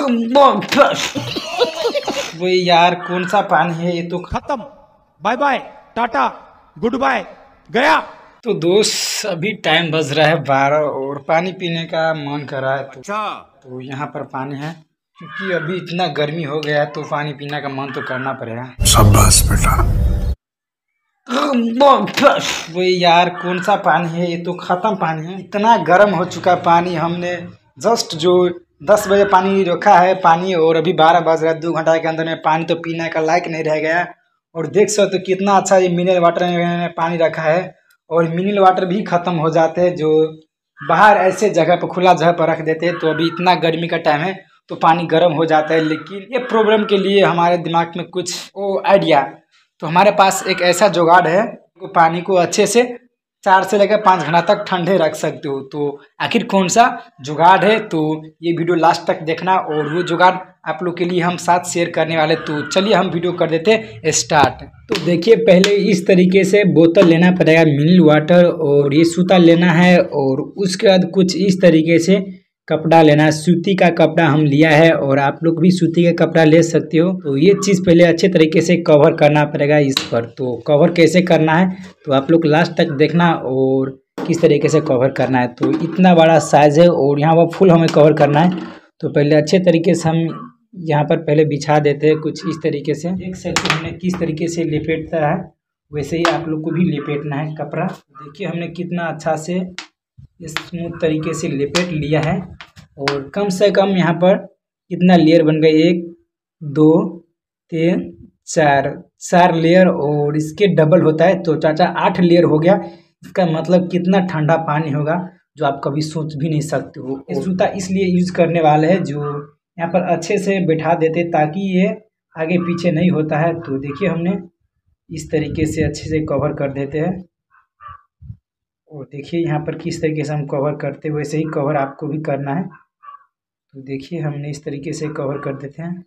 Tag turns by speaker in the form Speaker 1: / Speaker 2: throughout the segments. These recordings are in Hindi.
Speaker 1: वो यार कौन सा पानी है ये तो
Speaker 2: खत्म। Bye bye tata goodbye गया।
Speaker 1: तो दोस्त अभी टाइम बज रहा है 12 और पानी पीने का मन कर रहा है तो यहाँ पर पानी है क्योंकि अभी इतना गर्मी हो गया है तो पानी पीने का मन तो करना पड़ेगा।
Speaker 3: शाबाश बेटा।
Speaker 1: वो यार कौन सा पानी है ये तो खत्म पानी है। इतना गर्म हो चुका पानी। हमने जस्ट जो 10 बजे पानी रखा है पानी और अभी 12 बज रहा है। 2 घंटा के अंदर में पानी तो पीने का लायक नहीं रह गया। और देख सकते हो कितना अच्छा ये मिनरल वाटर में पानी रखा है और मिनरल वाटर भी खत्म हो जाते हैं जो बाहर ऐसे जगह पर खुला जगह पर रख देते हैं। तो अभी इतना गर्मी का टाइम है तो पानी गर्म हो जाता है। लेकिन ये प्रॉब्लम के लिए हमारे दिमाग में कुछ आइडिया, तो हमारे पास एक ऐसा जुगाड़ है तो पानी को अच्छे से 4 से लेकर 5 घंटा तक ठंडे रख सकते हो। तो आखिर कौन सा जुगाड़ है तो ये वीडियो लास्ट तक देखना और वो जुगाड़ आप लोग के लिए हम साथ शेयर करने वाले। तो चलिए हम वीडियो कर देते हैं स्टार्ट। तो देखिए पहले इस तरीके से बोतल लेना पड़ेगा मिनरल वाटर और ये सूता लेना है और उसके बाद कुछ इस तरीके से कपड़ा लेना है। सूती का कपड़ा हम लिया है और आप लोग भी सूती का कपड़ा ले सकते हो। तो ये चीज़ पहले अच्छे तरीके से कवर करना पड़ेगा इस पर। तो कवर कैसे करना है तो आप लोग लास्ट तक देखना और किस तरीके से कवर करना है। तो इतना बड़ा साइज़ है और यहाँ पर फुल हमें कवर करना है। तो पहले अच्छे तरीके से हम यहाँ पर पहले बिछा देते हैं कुछ इस तरीके से। देख सकते हमने किस तरीके से लपेटता है वैसे ही आप लोग को भी लपेटना है कपड़ा। देखिए हमने कितना अच्छा से स्मूथ तरीके से लपेट लिया है और कम से कम यहाँ पर कितना लेयर बन गए 1 2 3 4 लेयर और इसके डबल होता है तो चाचा 8 लेयर हो गया। इसका मतलब कितना ठंडा पानी होगा जो आप कभी सोच भी नहीं सकते हो। ये जूता इसलिए यूज करने वाले हैं जो यहाँ पर अच्छे से बैठा देते ताकि ये आगे पीछे नहीं होता है। तो देखिए हमने इस तरीके से अच्छे से कवर कर देते हैं और देखिए यहाँ पर किस तरीके से हम कवर करते हैं वैसे ही कवर आपको भी करना है। तो देखिए हमने इस तरीके से कवर कर देते हैं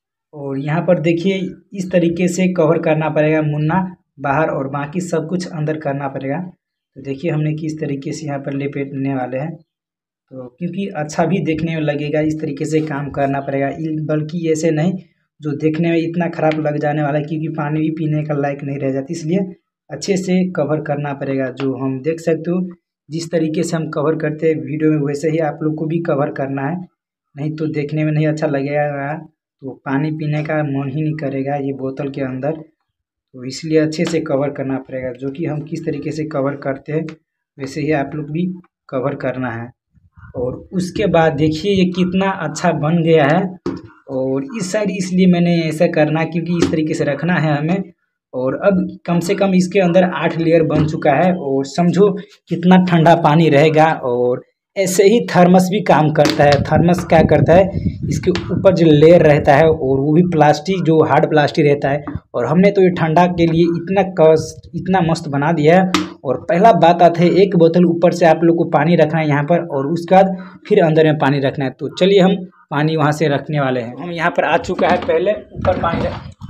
Speaker 1: और यहाँ पर देखिए इस तरीके से कवर करना पड़ेगा मुन्ना बाहर और बाकी सब कुछ अंदर करना पड़ेगा। तो देखिए हमने किस तरीके से यहाँ पर लपेटने वाले हैं तो क्योंकि अच्छा भी देखने में लगेगा इस तरीके से काम करना पड़ेगा। बल्कि ऐसे नहीं जो देखने में इतना ख़राब लग जाने वाला है क्योंकि पानी भी पीने का लायक नहीं रह जाती, इसलिए अच्छे से कवर करना पड़ेगा। जो हम देख सकते हो जिस तरीके से हम कवर करते हैं वीडियो में वैसे ही आप लोग को भी कवर करना है, नहीं तो देखने में नहीं अच्छा लगेगा तो पानी पीने का मन ही नहीं करेगा ये बोतल के अंदर। तो इसलिए अच्छे से कवर करना पड़ेगा। जो कि हम किस तरीके से कवर करते हैं वैसे ही आप लोग भी कवर करना है। और उसके बाद देखिए ये कितना अच्छा बन गया है और इस साइड इसलिए मैंने ऐसा करना क्योंकि इस तरीके से रखना है हमें। और अब कम से कम इसके अंदर 8 लेयर बन चुका है और समझो कितना ठंडा पानी रहेगा। और ऐसे ही थर्मस भी काम करता है। थर्मस क्या करता है इसके ऊपर जो लेयर रहता है और वो भी प्लास्टिक जो हार्ड प्लास्टिक रहता है और हमने तो ये ठंडा के लिए इतना मस्त बना दिया है। और पहला बात आता है एक बोतल ऊपर से आप लोग को पानी रखना है यहाँ पर और उसके बाद फिर अंदर में पानी रखना है। तो चलिए हम पानी वहाँ से रखने वाले हैं। हम यहाँ पर आ चुका है पहले ऊपर पानी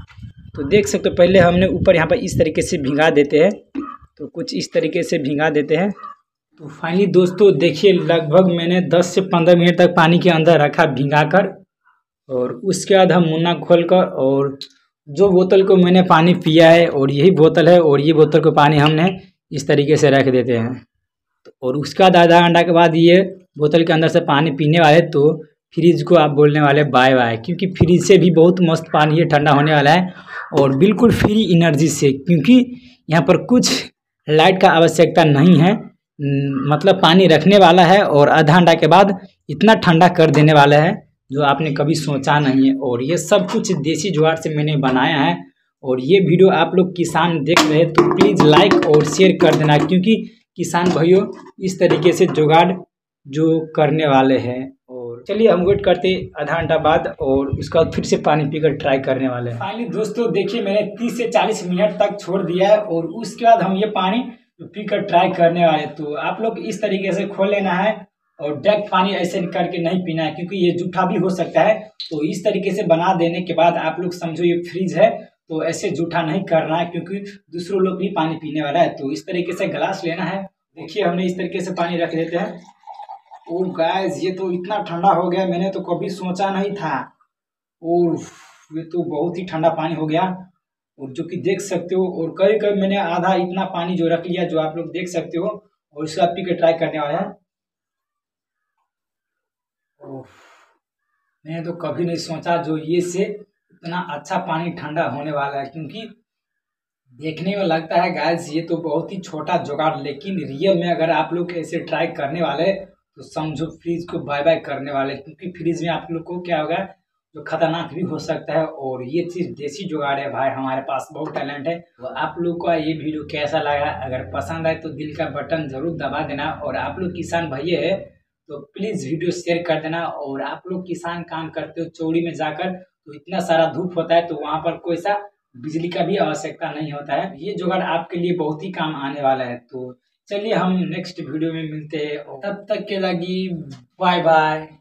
Speaker 1: तो देख सकते हो पहले हमने ऊपर यहाँ पर इस तरीके से भिंगा देते हैं। तो कुछ इस तरीके से भिंगा देते हैं। तो फाइनली दोस्तों देखिए लगभग मैंने 10 से 15 मिनट तक पानी के अंदर रखा भिंगा कर और उसके बाद हम मुन्ना खोल कर और जो बोतल को मैंने पानी पिया है और यही बोतल है और ये बोतल को पानी हमने इस तरीके से रख देते हैं। तो और उसके बाद आधा घंटा के बाद ये बोतल के अंदर से पानी पीने वाले तो फ्रिज को आप बोलने वाले बाय बाय क्योंकि फ्रिज से भी बहुत मस्त पानी ये ठंडा होने वाला है और बिल्कुल फ्री एनर्जी से क्योंकि यहाँ पर कुछ लाइट का आवश्यकता नहीं है। मतलब पानी रखने वाला है और आधा घंटा के बाद इतना ठंडा कर देने वाला है जो आपने कभी सोचा नहीं है। और ये सब कुछ देसी जुगाड़ से मैंने बनाया है और ये वीडियो आप लोग किसान देख रहे हैं तो प्लीज़ लाइक और शेयर कर देना क्योंकि किसान भाइयों इस तरीके से जुगाड़ जो करने वाले हैं। और चलिए हम वेट करते आधा घंटा बाद और उसके बाद फिर से पानी पीकर ट्राई करने वाले हैं। फाइनली दोस्तों देखिए मैंने 30 से 40 मिनट तक छोड़ दिया है और उसके बाद हम ये पानी पीकर ट्राई करने वाले। तो आप लोग इस तरीके से खोल लेना है और डायरेक्ट पानी ऐसे करके नहीं पीना है क्योंकि ये जूठा भी हो सकता है। तो इस तरीके से बना देने के बाद आप लोग समझो ये फ्रिज है तो ऐसे जूठा नहीं करना है क्योंकि दूसरों लोग भी पानी पीने वाला है। तो इस तरीके से गिलास लेना है। देखिए हमने इस तरीके से पानी रख देते हैं ओ गाइस, ये तो इतना ठंडा हो गया, मैंने तो कभी सोचा नहीं था। और ये तो बहुत ही ठंडा पानी हो गया, और जो कि देख सकते हो। और कभी कभी मैंने आधा इतना पानी जो रख लिया, जो आप लोग देख सकते हो, और इसका पी के ट्राई करने वाला है। ओह, मैंने तो कभी नहीं सोचा जो ये से इतना अच्छा पानी ठंडा होने वाला है, क्योंकि देखने में लगता है गाइस ये तो बहुत ही छोटा जुगाड़, लेकिन रियल में अगर आप लोग ऐसे ट्राई करने वाले तो समझो फ्रिज को बाय बाय करने वाले, क्योंकि फ्रिज में आप लोग को क्या होगा, जो खतरनाक भी हो सकता है। और ये चीज देसी जुगाड़ है भाई, हमारे पास बहुत टैलेंट है। तो आप लोग का ये वीडियो कैसा लगा, अगर पसंद आए तो दिल का बटन जरूर दबा देना। और आप लोग किसान भैया है तो प्लीज वीडियो शेयर कर देना। और आप लोग किसान काम करते हो चौड़ी में जाकर, तो इतना सारा धूप होता है, तो वहां पर कोई सा बिजली का भी आवश्यकता नहीं होता है। ये जुगाड़ आपके लिए बहुत ही काम आने वाला है। तो चलिए हम नेक्स्ट वीडियो में मिलते हैं, तब तक के लगी बाय बाय।